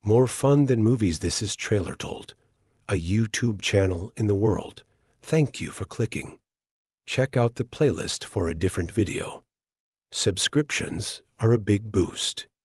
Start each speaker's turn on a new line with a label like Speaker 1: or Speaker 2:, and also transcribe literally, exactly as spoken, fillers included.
Speaker 1: More fun than movies, this is Trailer Told, a YouTube channel in the world. Thank you for clicking. Check out the playlist for a different video. Subscriptions are a big boost.